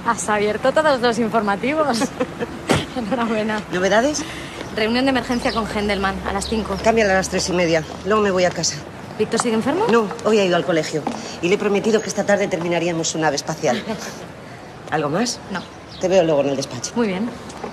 Has abierto todos los informativos. Enhorabuena. ¿Novedades? Reunión de emergencia con Gendelman a las 5. Cámbiala a las 3:30. Luego me voy a casa. ¿Víctor sigue enfermo? No, hoy ha ido al colegio. Y le he prometido que esta tarde terminaríamos su nave espacial. ¿Algo más? No. Te veo luego en el despacho. Muy bien.